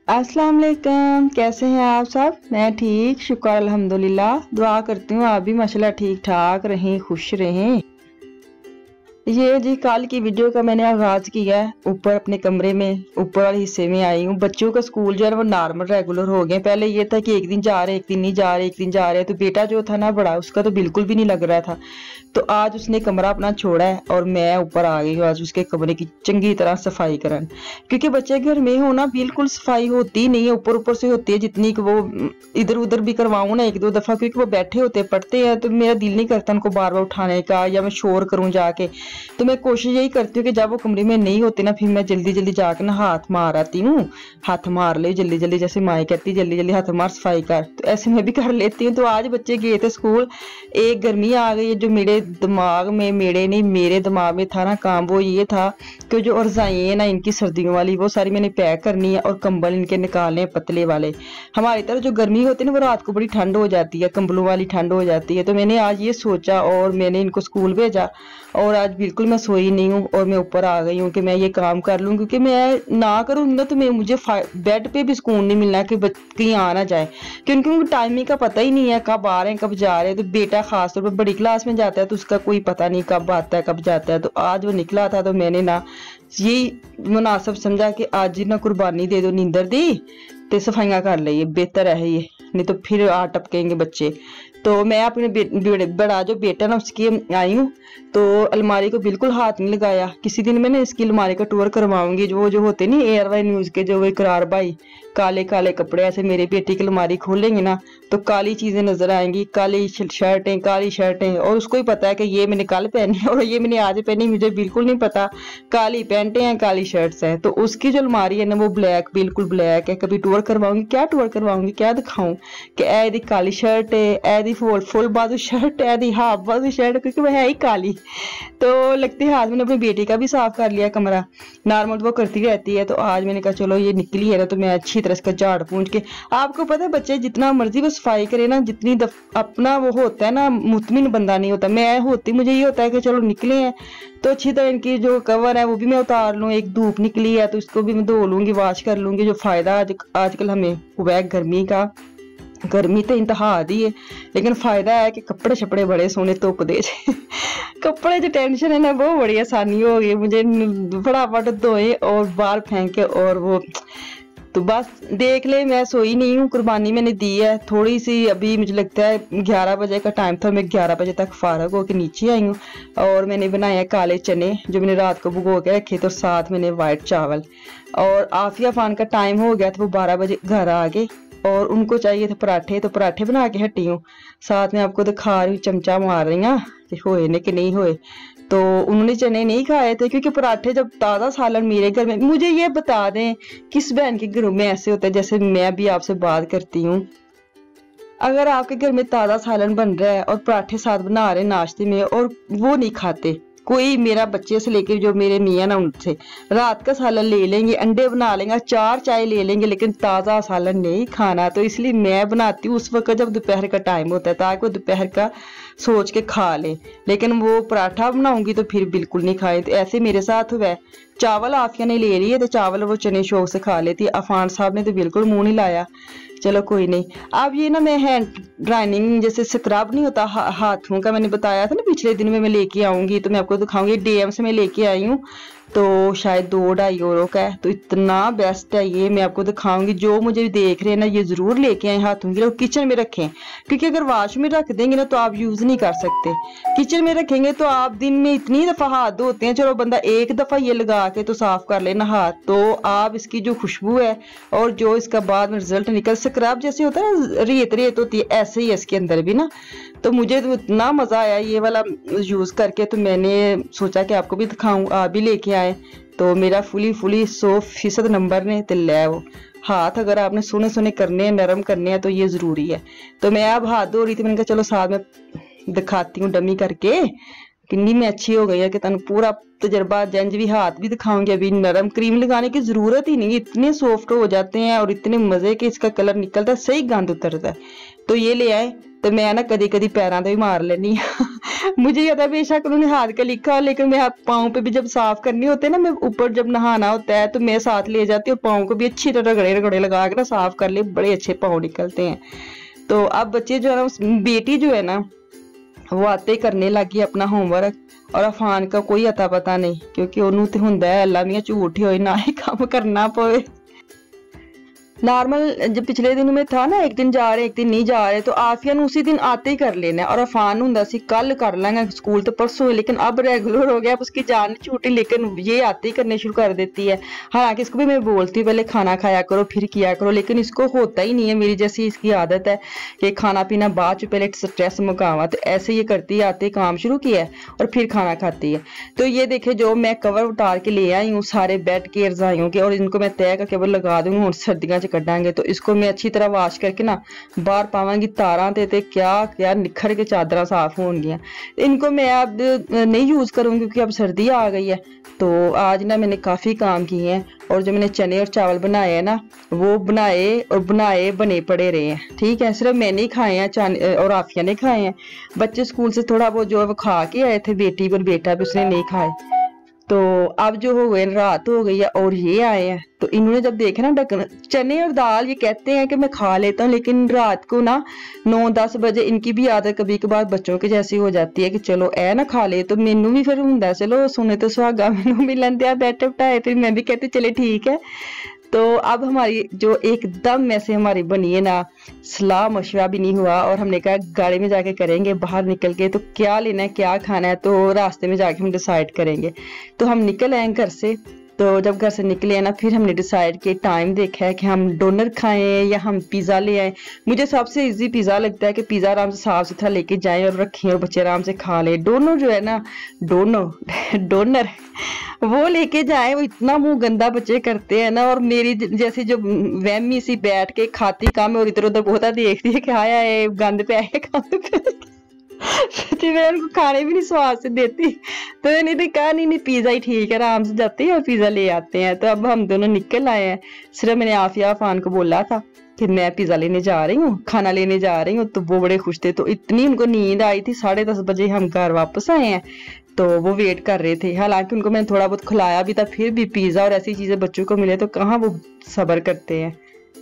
अस्सलाम वालेकुम, कैसे हैं आप सब। मैं ठीक, शुक्र अल्हम्दुलिल्लाह। दुआ करती हूँ आप भी माशाल्लाह ठीक ठाक रहें, खुश रहें। ये जी कल की वीडियो का मैंने आगाज किया है। ऊपर अपने कमरे में ऊपर वाले हिस्से में आई हूँ। बच्चों का स्कूल जो है वो नॉर्मल रेगुलर हो गए। पहले ये था कि एक दिन जा रहे एक दिन नहीं जा रहे, एक दिन जा रहे। तो बेटा जो था ना बड़ा, उसका तो बिल्कुल भी नहीं लग रहा था। तो आज उसने कमरा अपना छोड़ा है और मैं ऊपर आ गई हूँ आज उसके कमरे की चंगी तरह सफाई करन। क्योंकि बच्चे घर में हो ना बिल्कुल सफाई होती नहीं है, ऊपर ऊपर से होती है जितनी कि वो इधर उधर भी करवाऊँ ना एक दो दफा, क्योंकि वो बैठे होते पढ़ते हैं तो मेरा दिल नहीं करता उनको बार बार उठाने का या मैं शोर करूँ जाके। तो मैं कोशिश यही करती हूँ कि जब वो कमरे में नहीं होते ना फिर मैं जल्दी जल्दी जाकर ना हाथ मार आती हूँ। हाथ मार ले जल्दी जल्दी, जैसे माए कहती जल्दी जल्दी हाथ मार सफाई कर, तो ऐसे मैं भी कर लेती हूँ। तो आज बच्चे गए थे स्कूल, एक गर्मी आ गई है जो मेरे दिमाग में, मेरे नहीं मेरे दिमाग में था ना काम, वो ये था कि जो रजाई है ना इनकी सर्दियों वाली वो सारी मैंने पैक करनी है और कंबल इनके निकालने हैं पतले वाले। हमारी तरफ जो गर्मी होती है ना वो रात को बड़ी ठंड हो जाती है, कंबलों वाली ठंड हो जाती है। तो मैंने आज ये सोचा और मैंने इनको स्कूल भेजा और आज बिल्कुल मैं सोई नहीं हूँ और मैं ऊपर आ गई हूँ कि मैं ये काम कर लूँ, क्योंकि मैं ना करूँगी ना तो मुझे बेड पे भी सुकून नहीं मिलना कि कहीं आ ना जाए, क्योंकि उनको टाइमिंग का पता ही नहीं है कब आ रहे हैं कब जा रहे हैं। तो बेटा खासतौर पर बड़ी क्लास में जाता है तो उसका कोई पता नहीं कब आता है कब जाता है। तो आज वो निकला था तो मैंने ना यही मुनासिब समझा कि आज ही ना कुर्बानी दे दो, नींदर दी तो सफाइयाँ कर ले, ये बेहतर है ये, नहीं तो फिर आ टपकेंगे बच्चे। तो मैं अपने बड़ा जो बेटा ना उसकी आई हूँ तो अलमारी को बिल्कुल हाथ नहीं लगाया। किसी दिन मैंने इसकी अलमारी का टूर करवाऊंगी। जो होते नहीं एयरवाई न्यूज के जो इकरार भाई, काले काले कपड़े ऐसे मेरे बेटे की अलमारी खोलेंगे ना तो काली चीजें नजर आएंगी, काली शर्टें काली शर्टें, और उसको ही पता है कि ये मैंने कल पहनी और ये मैंने आज पहनी, मुझे बिल्कुल नहीं पता। काली पैंटें हैं काली शर्ट्स हैं। तो उसकी जो अलमारी है ना वो ब्लैक, बिल्कुल ब्लैक है। कभी टूर करवाऊंगी, क्या टूर करवाऊंगी, क्या दिखाऊं कि ऐदी काली शर्ट है, ऐदी फुल बाजू शर्ट, ऐदी हाफ बाजू शर्ट, क्योंकि वह है ही काली। तो लगते है आज मैंने अपनी बेटी का भी साफ कर लिया कमरा, नॉर्मल वो करती रहती है। तो आज मैंने कहा चलो ये निकली है ना तो मैं अच्छी तरह इसका झाड़ पूंछ के, आपको पता है बच्चे जितना मर्जी वो सफाई करे ना, जितनी अपना वो होता है ना मुतमिन बंदा नहीं होता। मैं होती मुझे ये होता है कि चलो निकले हैं तो अच्छी तरह इनकी जो कवर है वो भी मैं उतार लूँ, एक धूप निकली है तो इसको भी मैं धो लूंगी, वॉश कर लूंगी। जो फायदा आजकल हमें हुआ है गर्मी का, गर्मी तो इंतहा दी है लेकिन फायदा है कि कपड़े शपड़े बड़े सोने धुप दे कपड़े जो टेंशन है ना वो बड़ी आसानी हो गई मुझे, फटाफट धोए और बाहर फेंके और वो तो बस देख ले। मैं सोई नहीं हूँ, कुर्बानी मैंने दी है थोड़ी सी। अभी मुझे लगता है 11 बजे का टाइम था, मैं 11 बजे तक फारग होकर नीचे आई हूँ और मैंने बनाया काले चने जो मैंने रात को भिगो के रखे थे, और साथ मैंने वाइट चावल। और आफिया फान का टाइम हो गया था, वो 12 बजे घर आ गए और उनको चाहिए थे पराठे, तो पराठे बना के हटी हूँ। साथ में आपको दिखा रही हूँ, चमचा मार रही हूँ होए ने कि नहीं होए। तो उन्होंने चने नहीं खाए थे क्योंकि पराठे जब ताज़ा सालन मेरे घर में, मुझे ये बता दें किस बहन के घरों में ऐसे होता है जैसे मैं भी आपसे बात करती हूँ, अगर आपके घर में ताज़ा सालन बन रहा है और पराठे साथ बना रहे नाश्ते में और वो नहीं खाते, कोई मेरा बच्चे से लेकर जो मेरे मियाँ ना उनसे रात का सालन ले लेंगे, अंडे बना लेंगे, 4 चाय ले लेंगे, लेकिन ताज़ा सालन नहीं खाना। तो इसलिए मैं बनाती हूँ उस वक्त जब दोपहर का टाइम होता है ताकि वो दोपहर का सोच के खा ले, लेकिन वो पराठा बनाऊंगी तो फिर बिल्कुल नहीं खाए। तो ऐसे मेरे साथ हुआ है। चावल आफिया ने ले लिए तो चावल वो चने शौक से खा लेती, अफान साहब ने तो बिल्कुल मुंह नहीं लाया। चलो कोई नहीं। अब ये ना मैं हैंड ड्राइनिंग जैसे स्क्रब नहीं होता हाथों का, मैंने बताया था ना पिछले दिन में मैं लेके आऊंगी तो मैं आपको दिखाऊंगी। डीएम से मैं लेके आई हूँ तो शायद 2-2.5 यूरो का है, तो इतना बेस्ट है ये, मैं आपको दिखाऊंगी। जो मुझे देख रहे हैं ना ये जरूर लेके आए हाथों के लिए, किचन में रखें, क्योंकि अगर वॉश में रख देंगे ना तो आप यूज नहीं कर सकते। किचन में रखेंगे तो आप दिन में इतनी दफा हाथ धोते हैं, चलो बंदा एक दफा ये लगा के तो साफ कर लेना हाथ, तो आप इसकी जो खुशबू है और जो इसका बाद में रिजल्ट निकल, स्क्रब जैसे होता है ना रेत रेत होती है ऐसे ही है इसके अंदर भी ना। तो मुझे तो इतना मजा आया ये वाला यूज करके, तो मैंने सोचा कि आपको भी दिखाऊं, आप भी लेके आए। तो मेरा फुली 100% नंबर ने तो ले वो हाथ अगर आपने सोने सोने करने हैं, नरम करने हैं तो ये जरूरी है। तो मैं अब हाथ धो रही थी, मैंने कहा चलो साथ में दिखाती हूँ डमी करके किन्नी में अच्छी हो गई है कि तुम पूरा तजर्बा जंज भी हाथ भी दिखाऊंगी। अभी नरम क्रीम लगाने की जरूरत ही नहीं, इतने सॉफ्ट हो जाते हैं और इतने मजे के इसका कलर निकलता है, सही गंद उतरता है। तो ये ले आए तो मैं ना कदी कदी पैरों से भी मार लेनी मुझे ये था बेशक उन्होंने हाथ का लिखा हो, लेकिन मैं पाँव पे भी जब साफ करने होते हैं ना, मैं ऊपर जब नहाना होता है तो मैं साथ ले जाती हूँ, पाँव को भी अच्छी तरह रगड़े रगड़े लगा के ना साफ कर ले, बड़े अच्छे पाँव निकलते हैं। तो अब बच्चे जो है ना, बेटी जो है ना वो आते ही करने लगी अपना होमवर्क, और अफान का कोई अता पता नहीं, क्योंकि ਉਹਨੂੰ ਤੇ ਹੁੰਦਾ है अल्लाह मियां झूठ होए ना ही काम करना पवे। नॉर्मल जब पिछले दिन में था ना, एक दिन जा रहे एक दिन नहीं जा रहे, तो आफिया ने उसी दिन आते ही कर लेना, और अफान हुंदा सी कल कर लेंगे स्कूल तो परसों, लेकिन अब रेगुलर हो गया, अब उसकी जान नहीं छूटी, लेकिन ये आते ही करने शुरू कर देती है। हालांकि इसको भी मैं बोलती हूँ पहले खाना खाया करो फिर किया करो, लेकिन इसको होता ही नहीं है, मेरी जैसी इसकी आदत है कि खाना पीना बाद में पहले स्ट्रेस मुकावा, तो ऐसे ये करती है, आते ही काम शुरू किया है और फिर खाना खाती है। तो ये देखे जो मैं कवर उतार के ले आई हूँ सारे बेड के रजाइयों के, और इनको मैं तय करके लगा दूंगी, और सर्दियां कटांगे तो इसको मैं अच्छी तरह वाश करके ना बाहर पावांगी, तारा ते क्या क्या निखर के चादर साफ होंगियां। इनको मैं अब नहीं यूज करूंगी क्योंकि अब सर्दी आ गई है। तो आज ना मैंने काफी काम किए हैं, और जो मैंने चने और चावल बनाए हैं ना, वो बनाए बने पड़े रहे हैं। ठीक है, सिर्फ मैंने ही खाए हैं, चने और आफिया ने खाए हैं। बच्चे स्कूल से थोड़ा बहुत जो है वो खा के आए थे, बेटी और बेटा भी उसने नहीं खाए। तो अब जो हो गए रात हो गई है और ये आए हैं, तो इन्होंने जब देखा ना ढक्कन, चने और दाल ये कहते हैं कि मैं खा लेता हूँ, लेकिन रात को ना 9-10 बजे इनकी भी आदत कभी कभार बच्चों के जैसी हो जाती है कि चलो ए ना खा ले, तो मैनू भी फिर हुंदा चलो सुने तो सुहागा मैनू मिलन दिया बैठे बिठाए, फिर मैं भी कहती चले ठीक है। तो अब हमारी जो एकदम ऐसे हमारी बनी है ना, सलाह मशवरा भी नहीं हुआ, और हमने कहा गाड़ी में जाके करेंगे, बाहर निकल के तो क्या लेना है क्या खाना है तो रास्ते में जाके हम डिसाइड करेंगे। तो हम निकल आए घर से, तो जब घर से निकले हैं ना, फिर हमने डिसाइड किया, टाइम देखा है कि हम डोनर खाएं या हम पिज़्ज़ा ले आए। मुझे सबसे इजी पिज़्ज़ा लगता है कि पिज़्ज़ा आराम से साफ सुथरा लेके जाएं और रखें और बच्चे आराम से खा लें। डोनर जो है ना, डोनर वो लेके जाए, वो इतना मुंह गंदा बच्चे करते हैं ना, और मेरी जैसी जो वहमी सी बैठ के खाती काम है और इधर उधर बहुत देखती है कि आया है गंद पे आया गंद पे तो मैं उनको खाने भी नहीं स्वाद से देती, तो मैंने कहा नहीं पिज़्ज़ा ही ठीक है, आराम से जाते हैं और पिज़्ज़ा ले आते हैं। तो अब हम दोनों निकल आए हैं। सिर्फ मैंने आफिया अफान को बोला था कि मैं पिज़्ज़ा लेने जा रही हूँ, खाना लेने जा रही हूँ, तो वो बड़े खुश थे। तो इतनी उनको नींद आई थी, 10:30 बजे हम घर वापस आए हैं, तो वो वेट कर रहे थे। हालांकि उनको मैंने थोड़ा बहुत खिलाया भी था, फिर भी पिज़्ज़ा और ऐसी चीज़ें बच्चों को मिले तो कहाँ वो सब्र करते हैं।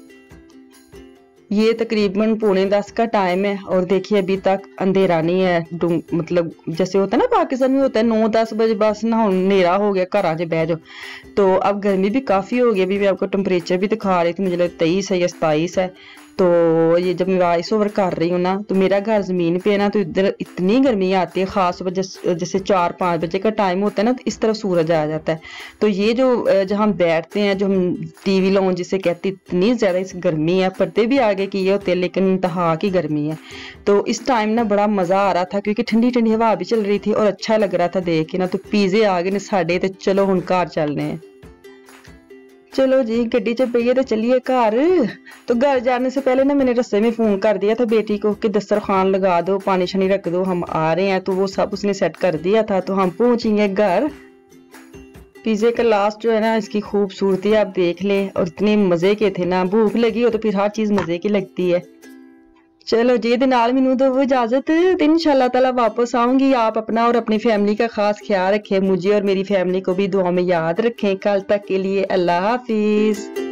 ये तकरीबन 9:45 का टाइम है, और देखिए अभी तक अंधेरा नहीं है। मतलब जैसे होता है ना पाकिस्तान में होता है 9-10 बजे बस ना अंधेरा हो गया, घर आके बह जाओ। तो अब गर्मी भी काफ़ी हो गई। अभी मैं आपको टेम्परेचर भी दिखा रही थी, मुझे लगता 23 है या 27 है। तो ये जब मैं वॉइस ओवर कर रही हूँ ना, तो मेरा घर ज़मीन पे है ना, तो इधर इतनी गर्मी आती है, ख़ास जैसे 4-5 बजे का टाइम होता है ना, तो इस तरफ सूरज आ जाता है। तो ये जो जहाँ हम बैठते हैं, जो हम टीवी लॉन्च जिसे कहते, इतनी ज़्यादा इस गर्मी है, पर्दे भी आगे किए होते हैं लेकिन इंतहा की गर्मी है। तो इस टाइम ना बड़ा मज़ा आ रहा था, क्योंकि ठंडी ठंडी हवा भी चल रही थी और अच्छा लग रहा था देख के ना। तो पिज़्ज़े आ गए ने साढ़े, तो चलो हुण घर चलने हैं। चलो जी गड्डी च पइए तो चलिए घर। तो घर जाने से पहले ना मैंने रस्ते में फ़ोन कर दिया था बेटी को कि दस्तरखान लगा दो, पानी शानी रख दो, हम आ रहे हैं। तो वो सब उसने सेट कर दिया था, तो हम पहुंचेंगे घर। पिज़्ज़े का लास्ट जो है ना, इसकी खूबसूरती आप देख लें, और इतने मज़े के थे ना। भूख लगी हो तो फिर हर चीज़ मज़े की लगती है। चलो जी दे नाल मैनू दो इजाजत, तो इंशाल्लाह ताला वापस आऊंगी। आप अपना और अपनी फैमिली का खास ख्याल रखें, मुझे और मेरी फैमिली को भी दुआ में याद रखें। कल तक के लिए अल्लाह हाफिज।